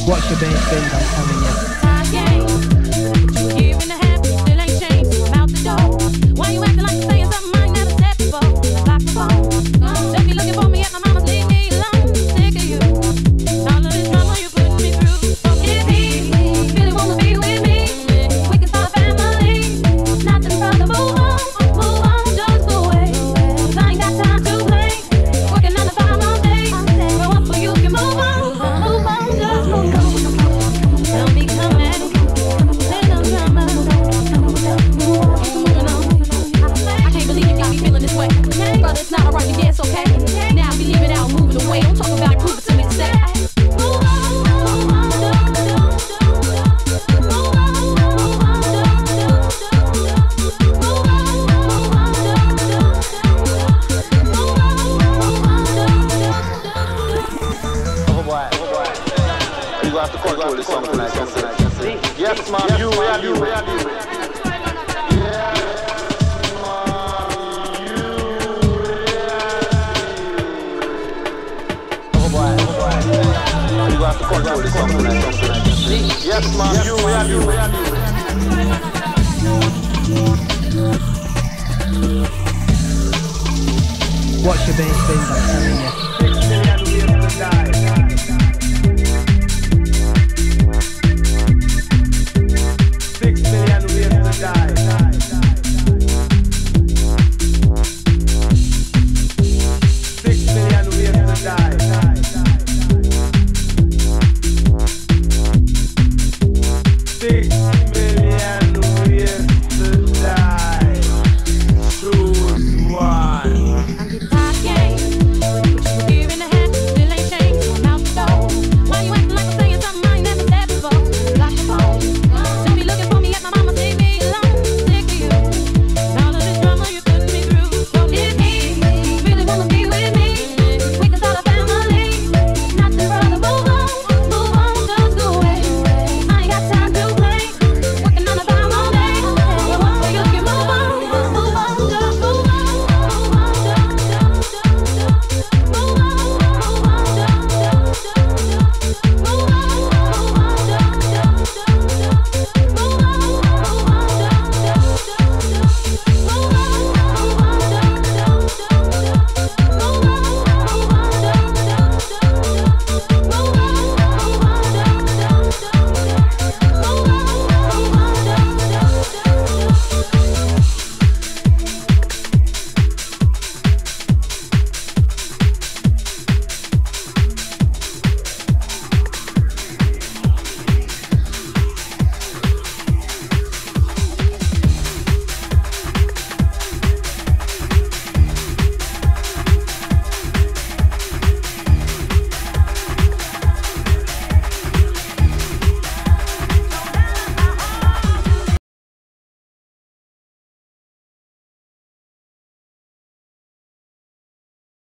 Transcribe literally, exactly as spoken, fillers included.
Watch your bass bins, I'm telling you. Why you acting like you're saying something I ain't never said before? Lock the phone. Don't be looking for me at my mama's, leave me alone. Sick of you. All of this drama you putting me through. So get me, really wanna be with me. We can start a family. Nothing further, move on, move on, just go away. 'Cause I ain't got time to play. Working nine to five all day. Grow up so you can move on, move on, just move on. Don't be coming, little drama. But it's not alright, yeah, it's okay. Now we leave it out, moving away. Don't talk about it, prove it to me to say. Move on, move on, oh boy, oh boy. You have to control this song tonight, tonight. Yes, ma'am, you, where you, where you? You have to control this song tonight, tonight. Yes, man, you, where are you, where are you? Watch your bass bins, I'm telling you.